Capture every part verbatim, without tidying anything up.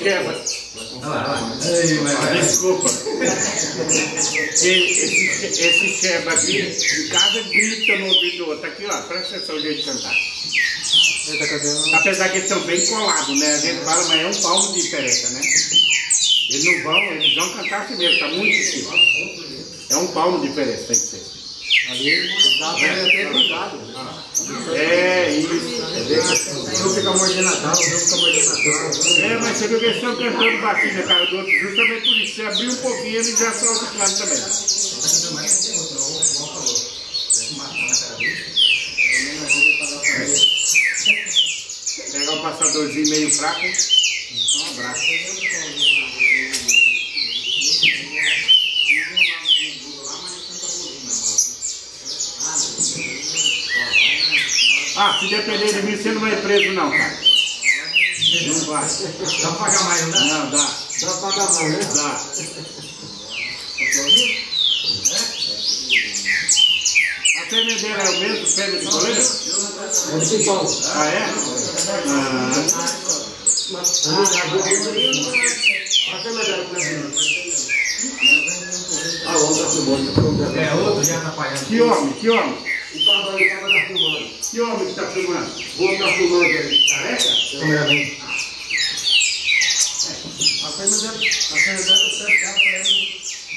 Sheba. Desculpa. Esse, esse Sheba aqui, em casa, grita no ouvido do outro. Aqui, ó, presta atenção no jeito de cantar. Apesar que eles estão bem colados, né? A gente fala, mas é um palmo de diferença, né? Eles não vão, eles vão cantar assim mesmo, tá muito difícil. É um palmo de diferença, tem que ser. Ali dá pra ter cuidado. É, isso. Não fica mordendo a tábua, não fica mordendo a tábua. É, mas você viu que eles estão cantando baixinho na cara do outro, justamente por isso. Você abrir um pouquinho, ele já solta o cano também. Pegar um passadorzinho meio fraco. Só um abraço. Ah, se depender de mim, você não vai preso não, cara. Não vai. Dá pra pagar mais, não dá? Não, dá. Dá pra pagar mais, né? Dá. A tremedeira é o mesmo fêmea de coleira? É de Cipão. Ah, é? Ah. Ah, o outro tá filmando. É, outro já tá pagando. Que homem? Que homem? O cara ali tava tá filmando. Que homem que tá filmando? O outro tá filmando ali. Careca? Cameraman. A fêmea dela, a fêmea dela, você tá falando.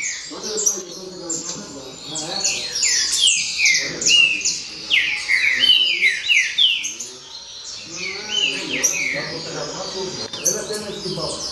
Ela tem mais que pau.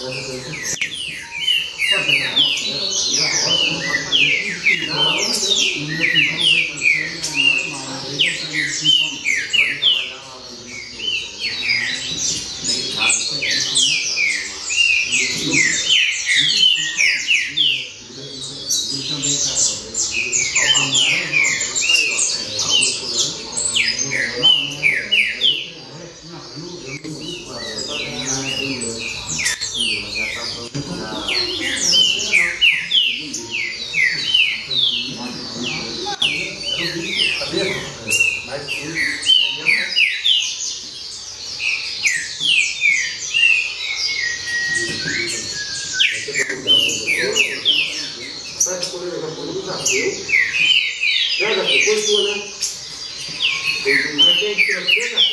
Pega, depois tu, né? Mas quem tira, pega.